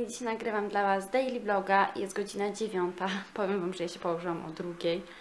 kochani, dzisiaj nagrywam dla Was daily vloga. Jest godzina 9. Powiem Wam, że ja się położyłam o 2.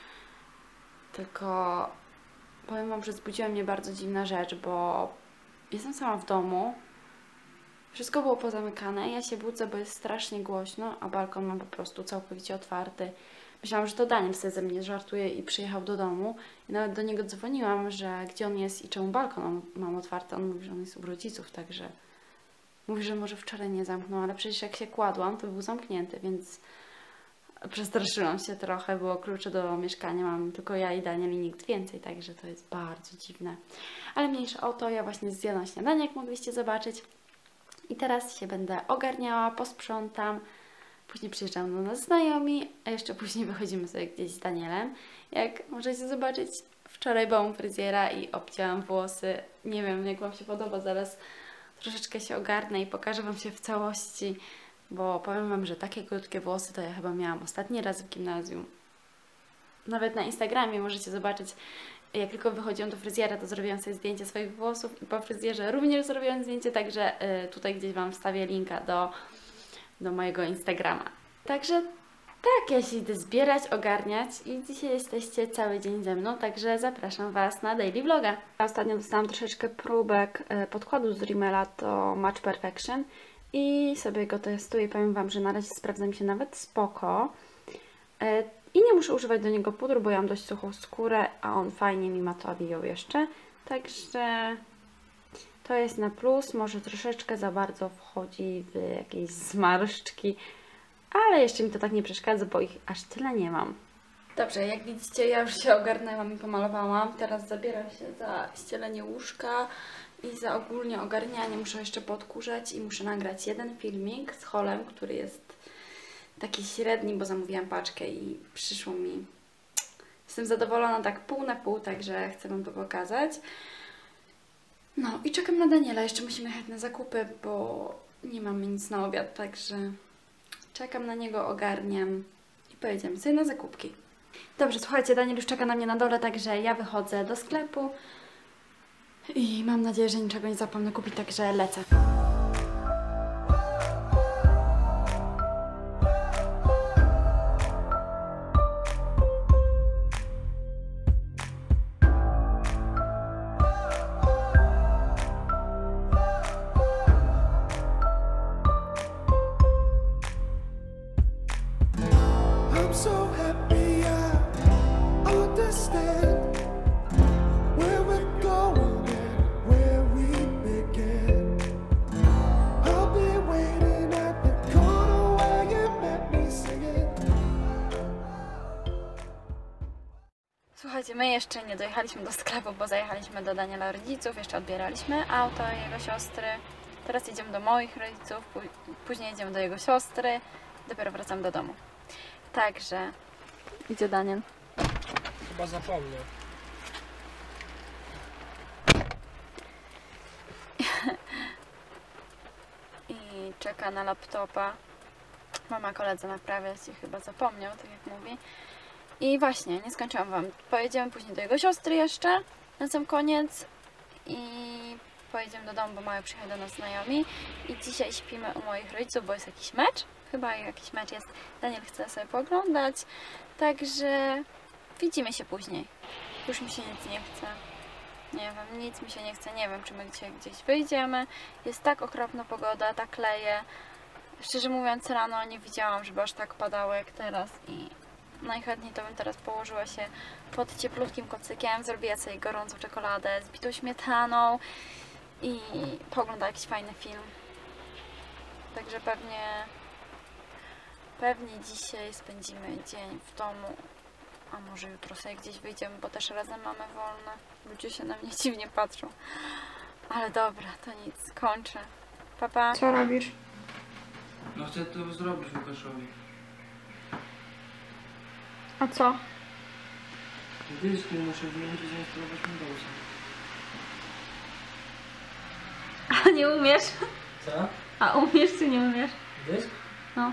Tylko powiem Wam, że zbudziła mnie bardzo dziwna rzecz, bo jestem sama w domu. Wszystko było pozamykane. Ja się budzę, bo jest strasznie głośno, a balkon mam po prostu całkowicie otwarty. Myślałam, że to Daniel sobie ze mnie żartuje i przyjechał do domu. I nawet do niego dzwoniłam, że gdzie on jest i czemu balkon mam otwarty. On mówi, że on jest u rodziców, także... Mówi, że może wczoraj nie zamknął, ale przecież jak się kładłam, to był zamknięty, więc przestraszyłam się trochę. Było klucze do mieszkania, mam tylko ja i Daniel i nikt więcej, także to jest bardzo dziwne. Ale mniejsza o to, ja właśnie zjadłam śniadanie, jak mogliście zobaczyć. I teraz się będę ogarniała, posprzątam. Później przyjeżdżają do nas znajomi, a jeszcze później wychodzimy sobie gdzieś z Danielem. Jak możecie zobaczyć, wczoraj byłam u fryzjera i obcięłam włosy. Nie wiem, jak Wam się podoba, zaraz troszeczkę się ogarnę i pokażę Wam się w całości, bo powiem Wam, że takie krótkie włosy to ja chyba miałam ostatni raz w gimnazjum. Nawet na Instagramie możecie zobaczyć, jak tylko wychodziłam do fryzjera, to zrobiłam sobie zdjęcie swoich włosów i po fryzjerze również zrobiłam zdjęcie, także tutaj gdzieś Wam wstawię linka do mojego Instagrama. Także tak, ja się idę zbierać, ogarniać i dzisiaj jesteście cały dzień ze mną, także zapraszam Was na daily vloga. Ja ostatnio dostałam troszeczkę próbek podkładu z Rimmela do Match Perfection i sobie go testuję. Powiem Wam, że na razie sprawdza mi się nawet spoko. I nie muszę używać do niego pudru, bo ja mam dość suchą skórę, a on fajnie mi matowiją jeszcze. Także to jest na plus. Może troszeczkę za bardzo wchodzi w jakieś zmarszczki, ale jeszcze mi to tak nie przeszkadza, bo ich aż tyle nie mam. Dobrze, jak widzicie, ja już się ogarnęłam i pomalowałam. Teraz zabieram się za ścielenie łóżka i za ogólnie ogarnianie. Muszę jeszcze podkurzać i muszę nagrać jeden filmik z haulem, który jest taki średni, bo zamówiłam paczkę i przyszło mi. Jestem zadowolona tak pół na pół, także chcę Wam to pokazać. No i czekam na Daniela. Jeszcze musimy jechać na zakupy, bo nie mamy nic na obiad, także czekam na niego, ogarniam i pojedziemy sobie na zakupki. Dobrze, słuchajcie, Daniel już czeka na mnie na dole, także ja wychodzę do sklepu i mam nadzieję, że niczego nie zapomnę kupić, także lecę. So happy I understand where we're going and where we began. I'll be waiting at the corner where you met me singing. Słuchajcie, my jeszcze nie dojechaliśmy do sklepu, bo zajechaliśmy do Daniela rodziców, jeszcze odbieraliśmy auto jego siostry. Teraz jedziemy do moich rodziców, później jedziemy do jego siostry, dopiero wracam do domu. Także idzie Daniel. Chyba zapomnę. I czeka na laptopa. Mama koledze naprawiać i chyba zapomniał, tak jak mówi. I właśnie, nie skończyłam Wam. Pojedziemy później do jego siostry jeszcze na sam koniec. I pojedziemy do domu, bo mają przyjechać do nas znajomi. I dzisiaj śpimy u moich rodziców, bo jest jakiś mecz. Chyba jakiś mecz jest. Daniel chce sobie pooglądać. Także widzimy się później. Już mi się nic nie chce. Nie wiem, nic mi się nie chce. Nie wiem, czy my dzisiaj gdzieś wyjdziemy. Jest tak okropna pogoda, tak leje. Szczerze mówiąc, rano nie widziałam, żeby aż tak padało jak teraz. I najchętniej to bym teraz położyła się pod cieplutkim kocykiem, zrobiła sobie gorącą czekoladę z bitą śmietaną i pooglądała jakiś fajny film. Także pewnie dzisiaj spędzimy dzień w domu, a może jutro sobie gdzieś wyjdziemy, bo też razem mamy wolne. Ludzie się na mnie dziwnie patrzą. Ale dobra, to nic, kończę. Pa, pa. Co robisz? No chcę to zrobić Łukaszowi. A co? Dyski muszę wyjąć i zainstalować Windowsa. A nie umiesz? Co? A umiesz czy nie umiesz? Dysk? No.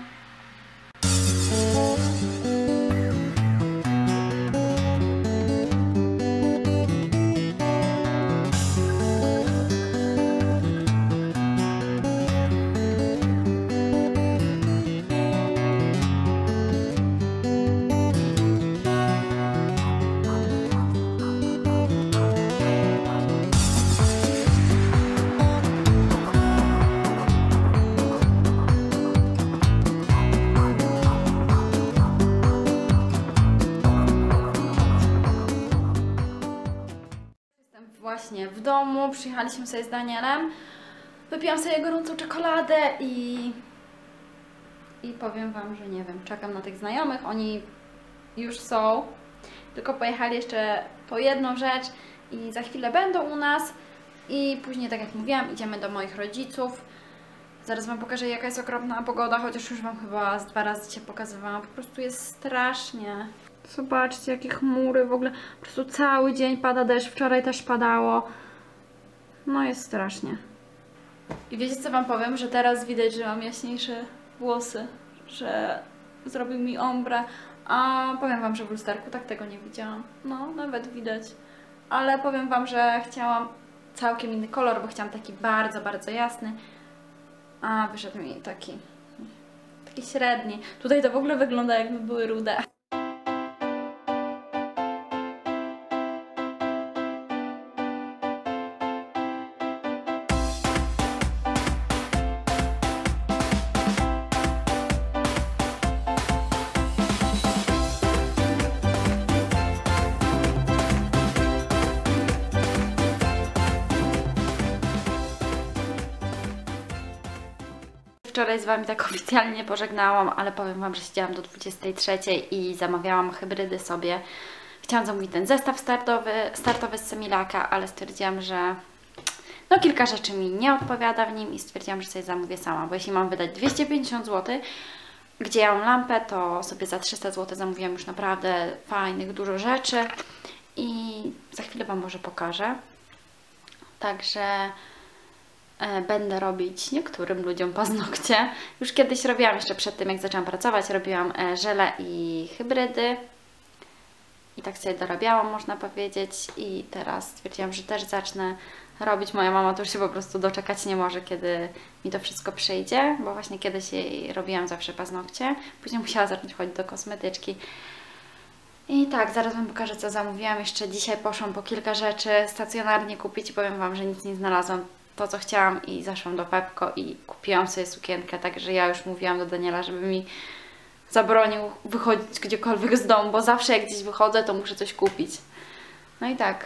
właśnie w domu, przyjechaliśmy sobie z Danielem, wypiłam sobie gorącą czekoladę i powiem Wam, że nie wiem, czekam na tych znajomych, oni już są, tylko pojechali jeszcze po jedną rzecz i za chwilę będą u nas i później, tak jak mówiłam, idziemy do moich rodziców. Zaraz Wam pokażę, jaka jest okropna pogoda, chociaż już Wam chyba z 2 razy dzisiaj pokazywałam, po prostu jest strasznie. Zobaczcie, jakie chmury, w ogóle po prostu cały dzień pada deszcz, wczoraj też padało. No jest strasznie. I wiecie co Wam powiem, że teraz widać, że mam jaśniejsze włosy, że zrobił mi ombre, a powiem Wam, że w lusterku tak tego nie widziałam. No, nawet widać. Ale powiem Wam, że chciałam całkiem inny kolor, bo chciałam taki bardzo, bardzo jasny, a wyszedł mi taki średni. Tutaj to w ogóle wygląda, jakby były rude. Wczoraj z Wami tak oficjalnie pożegnałam, ale powiem Wam, że siedziałam do 23 i zamawiałam hybrydy sobie. Chciałam zamówić ten zestaw startowy z Semilaka, ale stwierdziłam, że no kilka rzeczy mi nie odpowiada w nim i stwierdziłam, że sobie zamówię sama, bo jeśli mam wydać 250 zł, gdzie ja mam lampę, to sobie za 300 zł zamówiłam już naprawdę fajnych, dużo rzeczy i za chwilę Wam może pokażę. Także będę robić niektórym ludziom paznokcie. Już kiedyś robiłam, jeszcze przed tym jak zaczęłam pracować, robiłam żele i hybrydy. I tak sobie dorabiałam, można powiedzieć. I teraz stwierdziłam, że też zacznę robić. Moja mama to już się po prostu doczekać nie może, kiedy mi to wszystko przyjdzie, bo właśnie kiedyś jej robiłam zawsze paznokcie. Później musiała zacząć chodzić do kosmetyczki. I tak, zaraz Wam pokażę, co zamówiłam. Jeszcze dzisiaj poszłam po kilka rzeczy stacjonarnie kupić i powiem Wam, że nic nie znalazłam. To, co chciałam i zaszłam do Pepco i kupiłam sobie sukienkę, także ja już mówiłam do Daniela, żeby mi zabronił wychodzić gdziekolwiek z domu, bo zawsze jak gdzieś wychodzę, to muszę coś kupić. No i tak,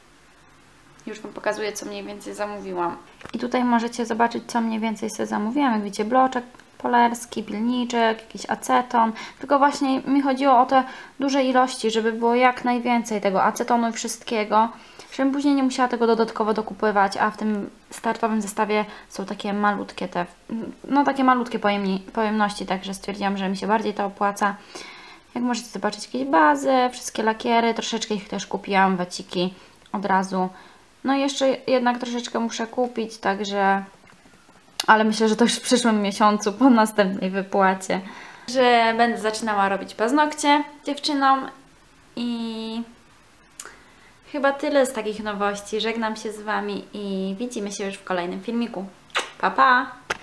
już Wam pokazuję, co mniej więcej zamówiłam. I tutaj możecie zobaczyć, co mniej więcej sobie zamówiłam. Jak widzicie, bloczek polerski, pilniczek, jakiś aceton. Tylko właśnie mi chodziło o te duże ilości, żeby było jak najwięcej tego acetonu i wszystkiego, żebym później nie musiała tego dodatkowo dokupywać, a w tym startowym zestawie są takie malutkie takie malutkie pojemności, także stwierdziłam, że mi się bardziej to opłaca. Jak możecie zobaczyć, jakieś bazy, wszystkie lakiery, troszeczkę ich też kupiłam, waciki od razu. No i jeszcze jednak troszeczkę muszę kupić, także... Ale myślę, że to już w przyszłym miesiącu, po następnej wypłacie. Że będę zaczynała robić paznokcie dziewczynom i... Chyba tyle z takich nowości. Żegnam się z Wami i widzimy się już w kolejnym filmiku. Pa, pa!